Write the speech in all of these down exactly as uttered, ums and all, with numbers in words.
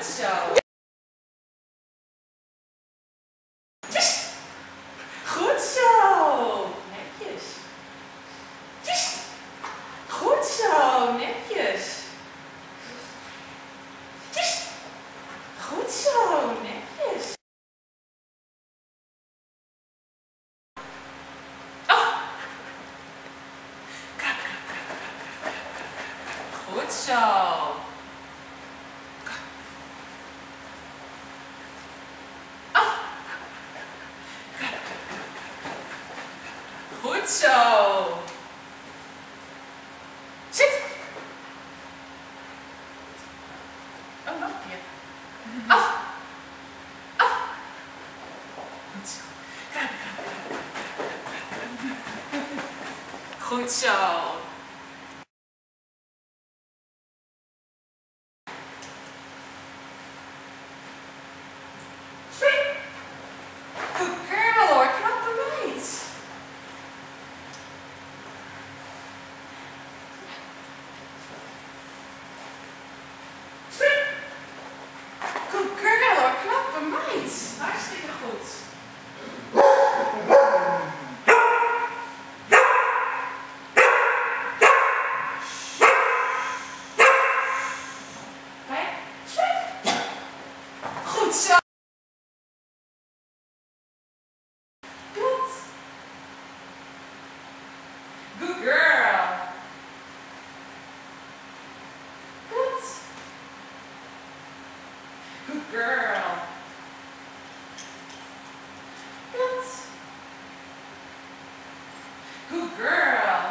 Goed zo. Goed zo. Netjes. Goed zo. Netjes. Goed zo. Netjes. Oh. Goed zo. Goed zo. Zit. Oh, nog een keer. Af. Af. Goed zo. Goed zo. Good girl hoor, knap eruit. Good girl hoor, knap eruit. Hartstikke goed. Goed zo. Good. Good girl. Good. Good girl. Good. Good girl.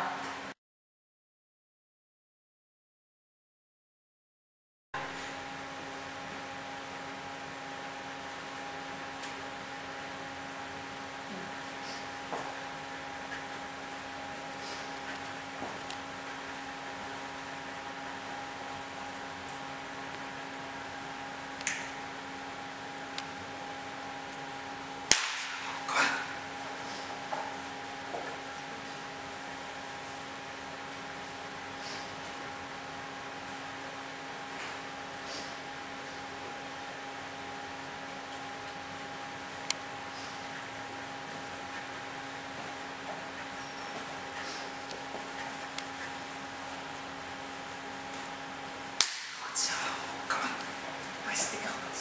Goed zo. Kom maar. Hartstikke goed.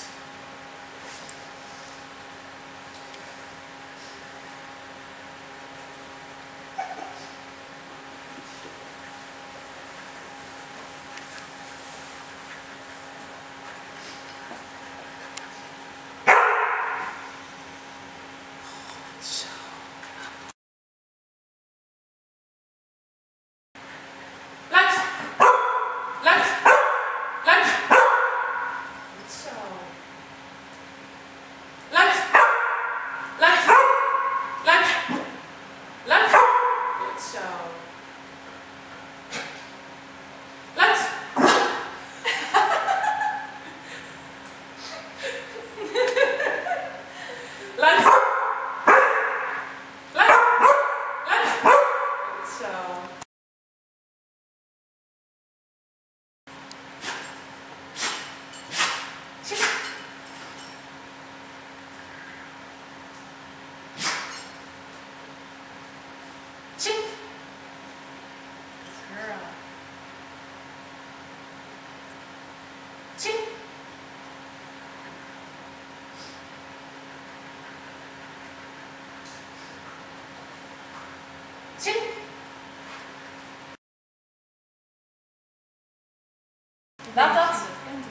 Goed zo. Langs. Langs. Langs. Goed zo. Langs. Langs. Langs. Langs. Goed zo. Langs. Langs. Langs. Langs. Goed zo. Zit. Zit. Girl. Zit. Zit. Laat dat.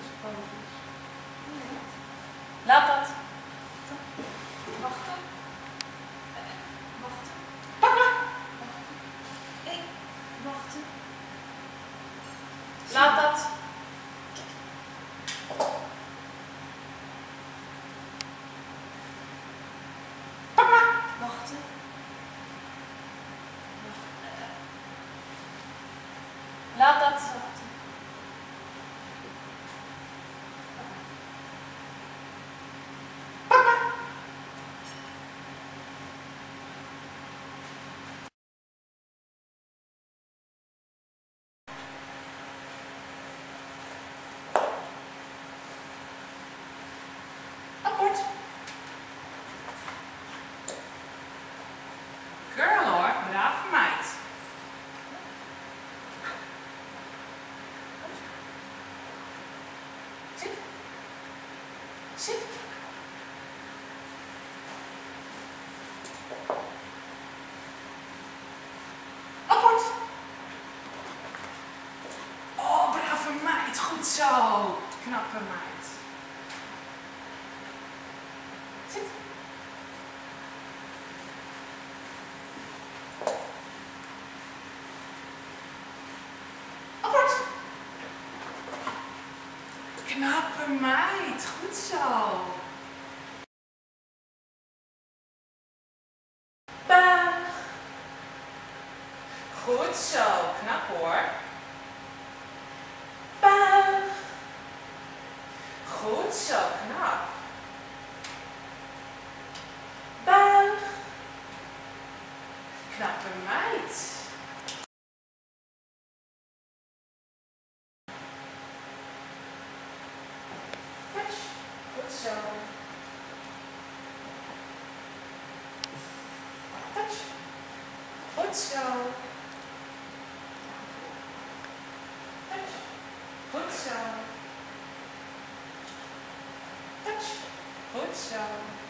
Laat dat. Wachten. Wachten. Pak maar. Wachten. Wachten. Laat dat. Pak maar. Wachten. Laat dat. Wachten. Zit. Apport. Oh, brave meid. Goed zo. Knappe meid. Zit. Apport. Knappe meid. Goed zo. Buig. Goed zo. Knap hoor. Buig. Goed zo. Knap. Buig. Knappe meid. Touch. Goed zo. Touch. Goed zo. Touch. Goed zo. Touch. Goed zo.